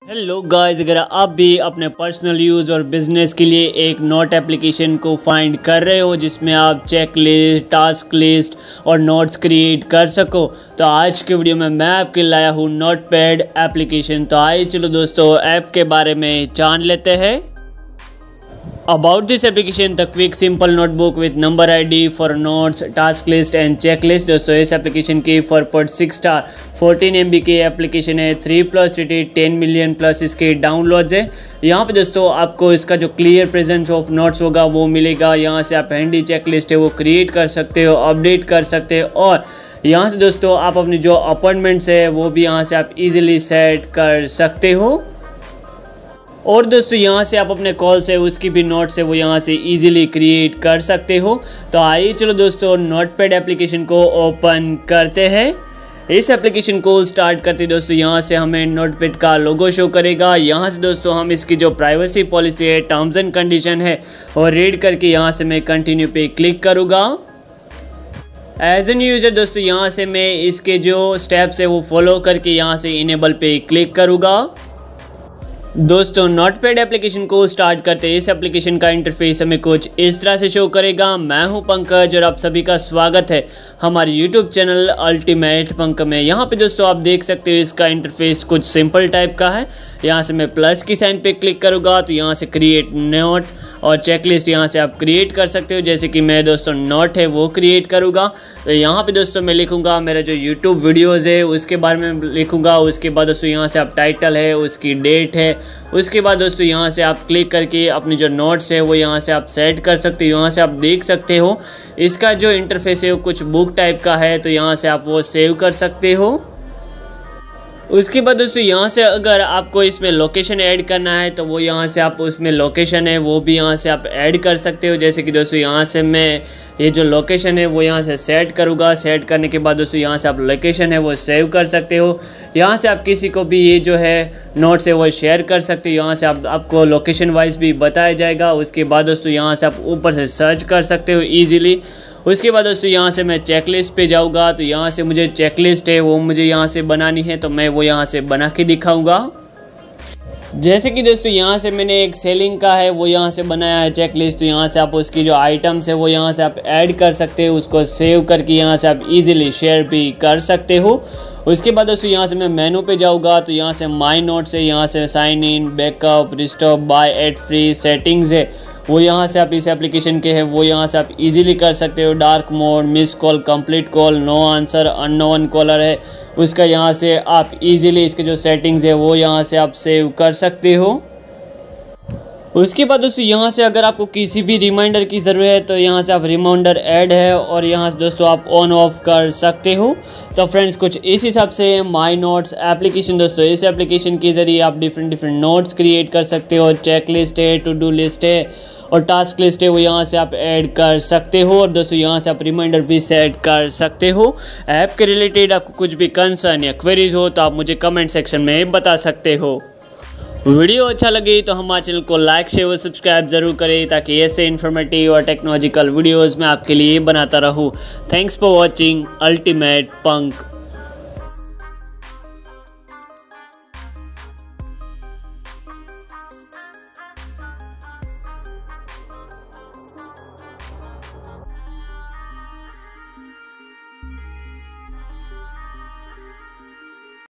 Hello guys, अगर आप भी अपने पर्सनल यूज़ और बिज़नेस के लिए एक नोट एप्लीकेशन को फाइंड कर रहे हो जिसमें आप चेक लिस्ट, टास्क लिस्ट और नोट्स क्रिएट कर सको, तो आज के वीडियो में मैं आपके लाया हूँ नोटपैड एप्लीकेशन। तो आइए चलो दोस्तों ऐप के बारे में जान लेते हैं। About this application, the quick simple notebook with number ID for notes, task list and checklist। दोस्तों इस एप्लीकेशन की 4.6 स्टार 14 MB की एप्लीकेशन है, 3+ रेटेड, 10 मिलियन प्लस इसके डाउनलोड्स है। यहाँ पे दोस्तों आपको इसका जो क्लियर प्रेजेंस ऑफ नोट्स होगा वो मिलेगा। यहाँ से आप हैंडी चेकलिस्ट है वो क्रिएट कर सकते हो, अपडेट कर सकते हो और यहाँ से दोस्तों आप अपनी जो अपॉइंटमेंट्स है वो भी यहाँ से आप इजीली सेट कर सकते हो। और दोस्तों यहाँ से आप अपने कॉल से उसकी भी नोट्स है वो यहाँ से इजीली क्रिएट कर सकते हो। तो आइए चलो दोस्तों नोटपैड एप्लीकेशन को ओपन करते हैं। इस एप्लीकेशन को स्टार्ट करते दोस्तों यहाँ से हमें नोटपैड का लोगो शो करेगा। यहाँ से दोस्तों हम इसकी जो प्राइवेसी पॉलिसी है, टर्म्स एंड कंडीशन है और रीड करके यहाँ से मैं कंटिन्यू पे क्लिक करूँगा। एज एन यूज़र दोस्तों यहाँ से मैं इसके जो स्टेप्स है वो फॉलो करके यहाँ से इनेबल पे क्लिक करूँगा। दोस्तों नोटपैड एप्लीकेशन को स्टार्ट करते हैं। इस एप्लीकेशन का इंटरफेस हमें कुछ इस तरह से शो करेगा। मैं हूं पंकज और आप सभी का स्वागत है हमारे यूट्यूब चैनल अल्टीमेट पंक में। यहाँ पे दोस्तों आप देख सकते हो इसका इंटरफेस कुछ सिंपल टाइप का है। यहाँ से मैं प्लस की साइन पे क्लिक करूँगा तो यहाँ से क्रिएट नोट और चेकलिस्ट यहाँ से आप क्रिएट कर सकते हो। जैसे कि मैं दोस्तों नोट है वो क्रिएट करूँगा तो यहाँ पे दोस्तों मैं लिखूँगा मेरा जो यूट्यूब वीडियोज़ है उसके बारे में लिखूँगा। उसके बाद दोस्तों यहाँ से आप टाइटल है, उसकी डेट है, उसके बाद दोस्तों यहाँ से आप क्लिक करके अपनी जो नोट्स है वो यहाँ से आप सेट कर सकते हो। यहाँ से आप देख सकते हो इसका जो इंटरफेस है वो कुछ बुक टाइप का है, तो यहाँ से आप वो सेव कर सकते हो। उसके बाद दोस्तों यहाँ से अगर आपको इसमें लोकेशन ऐड करना है तो वो यहाँ से आप उसमें लोकेशन है वो भी यहाँ से आप ऐड कर सकते हो। जैसे कि दोस्तों यहाँ से मैं ये जो लोकेशन है वो यहाँ से सेट करूँगा। सेट करने के बाद दोस्तों यहाँ से आप लोकेशन है वो सेव कर सकते हो। यहाँ से आप किसी को भी ये जो है नोट्स है वो शेयर कर सकते हो। यहाँ से आपको लोकेशन वाइज भी बताया जाएगा। उसके बाद दोस्तों यहाँ से आप ऊपर से सर्च कर सकते हो ईजिली। उसके बाद दोस्तों यहाँ से मैं चेकलिस्ट पे जाऊँगा तो यहाँ से मुझे चेकलिस्ट है वो मुझे यहाँ से बनानी है, तो मैं वो यहाँ से बना के दिखाऊँगा। जैसे कि दोस्तों यहाँ से मैंने एक सेलिंग का है वो यहाँ से बनाया है चेकलिस्ट, तो यहाँ से आप उसकी जो आइटम्स है वो यहाँ से आप ऐड कर सकते हो। उसको सेव करके यहाँ से आप इजीली शेयर भी कर सकते हो। उसके बाद दोस्तों यहाँ से मैं मेनू पे जाऊँगा तो यहाँ से माई नोट्स है, यहाँ से sign in, backup, restore, buy ad free, settings है वो यहाँ से आप इस एप्लीकेशन के हैं वो यहाँ से आप इजीली कर सकते हो। Dark mode, miss call, complete call, no answer, unknown caller है उसका यहाँ से आप इजीली इसके जो सेटिंग्स है वो यहाँ से आप सेव कर सकते हो। उसके बाद दोस्तों यहाँ से अगर आपको किसी भी रिमाइंडर की ज़रूरत है तो यहाँ से आप रिमाइंडर ऐड है और यहाँ से दोस्तों आप ऑन ऑफ कर सकते हो। तो फ्रेंड्स कुछ इस हिसाब से माई नोट्स एप्लीकेशन दोस्तों, इस एप्लीकेशन के ज़रिए आप डिफरेंट नोट्स क्रिएट कर सकते हो। चेक लिस्ट है, टू डू लिस्ट है और टास्क लिस्ट है वो यहाँ से आप ऐड कर सकते हो। और दोस्तों यहाँ से आप रिमाइंडर भी सेट कर सकते हो। ऐप के रिलेटेड आपको कुछ भी कंसर्न या क्वेरीज हो तो आप मुझे कमेंट सेक्शन में बता सकते हो। वीडियो अच्छा लगे तो हमारे चैनल को लाइक, शेयर और सब्सक्राइब ज़रूर करें ताकि ऐसे इन्फॉर्मेटिव और टेक्नोलॉजिकल वीडियोज़ मैं आपके लिए बनाता रहूँ। Thanks for watching Ultimate punk.